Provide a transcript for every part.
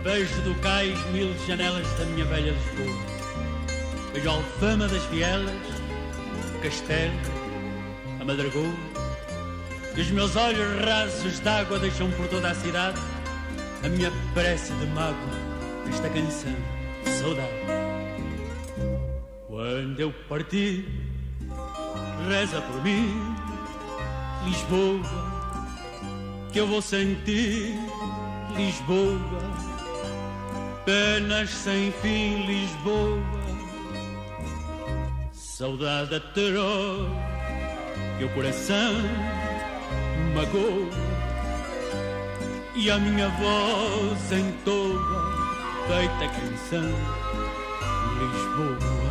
Vejo do cais 1000 janelas da minha velha Lisboa. Vejo a Alfama das Vielas, o Castelo, a Madragoa. E os meus olhos rasos d'água deixam por toda a cidade a minha prece de mágoa, esta canção de saudade. Quando eu partir, reza por mim, Lisboa, que eu vou sentir, Lisboa, penas sem fim, Lisboa, saudade atroz que o coração magoa e a minha voz entoa feita canção, Lisboa.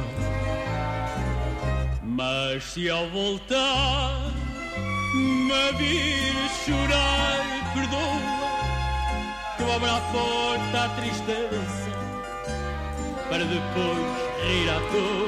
Mas se ao voltar me vir chorar, perdoa, que eu abro a porta à tristeza para depois rir à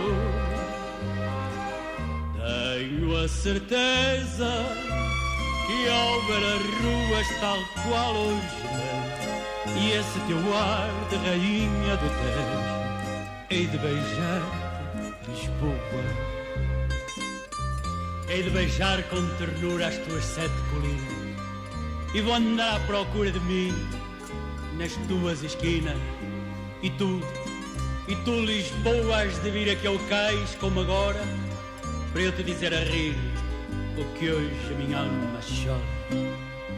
toa. Tenho a certeza que ao ver as ruas tal qual hoje é, e esse teu ar de rainha do Tejo, hei de beijar-te, Lisboa. Hei de beijar com ternura as tuas 7 colinas e vou andar à procura de mim nas tuas esquinas. E tu, Lisboa, has de vir aqui ao cais como agora, para eu te dizer a rir o que hoje a minha alma chora.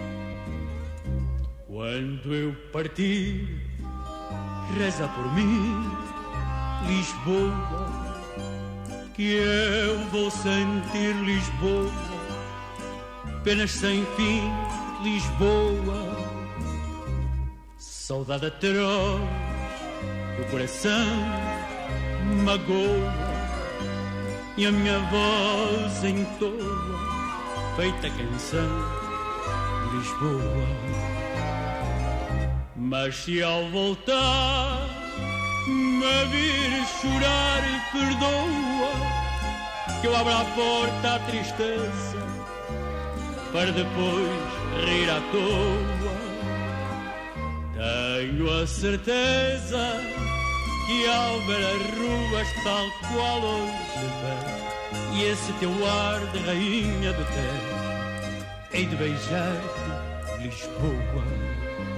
Quando eu partir, reza por mim, Lisboa, que eu vou sentir, Lisboa, penas sem fim, Lisboa, saudade atroz que o coração magoa e a minha voz entoa feita canção, Lisboa. Mas se ao voltar me vir chorar, perdoa, que eu abro a porta à tristeza para depois rir à toa. Tenho a certeza que ao ver as ruas tal qual hoje vem, e esse teu ar de rainha do Tejo, hei de beijar-te, Lisboa.